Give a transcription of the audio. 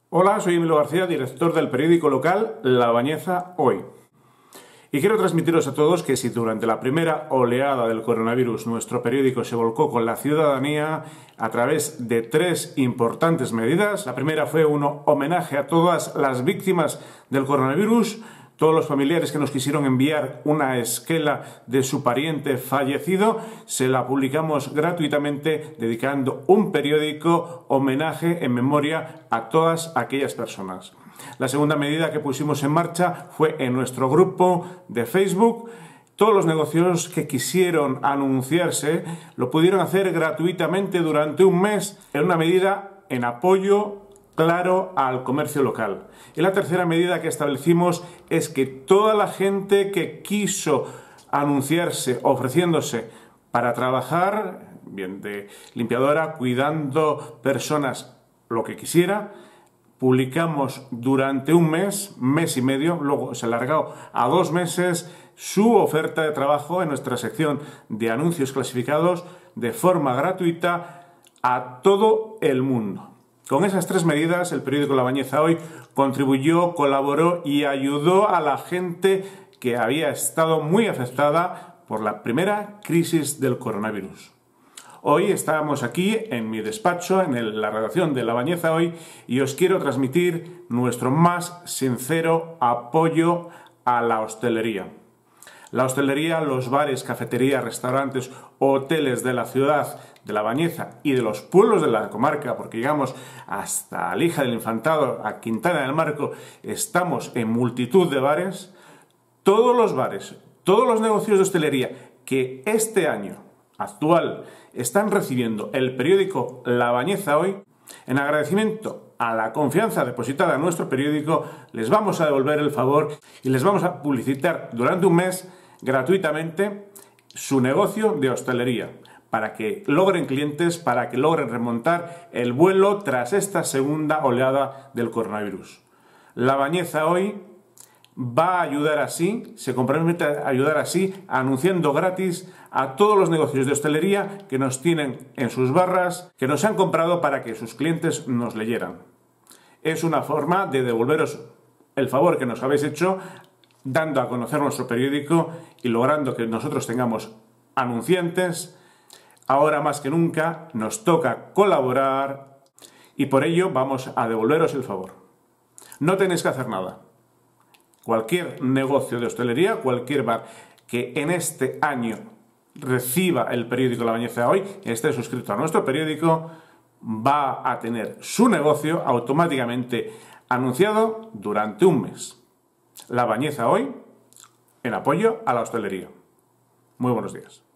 Hola, soy Emilio García, director del periódico local La Bañeza Hoy. Y quiero transmitiros a todos que si durante la primera oleada del coronavirus nuestro periódico se volcó con la ciudadanía a través de tres importantes medidas. La primera fue un homenaje a todas las víctimas del coronavirus, todos los familiares que nos quisieron enviar una esquela de su pariente fallecido, se la publicamos gratuitamente dedicando un periódico homenaje en memoria a todas aquellas personas. La segunda medida que pusimos en marcha fue en nuestro grupo de Facebook. Todos los negocios que quisieron anunciarse lo pudieron hacer gratuitamente durante un mes en una medida en apoyo claro al comercio local. Y la tercera medida que establecimos es que toda la gente que quiso anunciarse ofreciéndose para trabajar, bien de limpiadora, cuidando personas, lo que quisiera, publicamos durante un mes, mes y medio, luego se alargó a 2 meses, su oferta de trabajo en nuestra sección de anuncios clasificados de forma gratuita a todo el mundo. Con esas tres medidas, el periódico La Bañeza Hoy contribuyó, colaboró y ayudó a la gente que había estado muy afectada por la primera crisis del coronavirus. Hoy estamos aquí en mi despacho, en la redacción de La Bañeza Hoy, y os quiero transmitir nuestro más sincero apoyo a la hostelería. La hostelería, los bares, cafeterías, restaurantes, hoteles de la ciudad de La Bañeza y de los pueblos de la comarca, porque llegamos hasta Alhija del Infantado, a Quintana del Marco, estamos en multitud de bares. Todos los bares, todos los negocios de hostelería que este año actual están recibiendo el periódico La Bañeza Hoy, en agradecimiento a la confianza depositada en nuestro periódico, les vamos a devolver el favor y les vamos a publicitar durante un mes gratuitamente su negocio de hostelería, para que logren clientes, para que logren remontar el vuelo tras esta segunda oleada del coronavirus. La Bañeza Hoy va a ayudar así, se compromete a ayudar así, anunciando gratis a todos los negocios de hostelería que nos tienen en sus barras, que nos han comprado para que sus clientes nos leyeran. Es una forma de devolveros el favor que nos habéis hecho, dando a conocer nuestro periódico y logrando que nosotros tengamos anunciantes. Ahora más que nunca nos toca colaborar y por ello vamos a devolveros el favor. No tenéis que hacer nada. Cualquier negocio de hostelería, cualquier bar que en este año reciba el periódico La Bañeza Hoy, esté suscrito a nuestro periódico, va a tener su negocio automáticamente anunciado durante un mes. La Bañeza Hoy, en apoyo a la hostelería. Muy buenos días.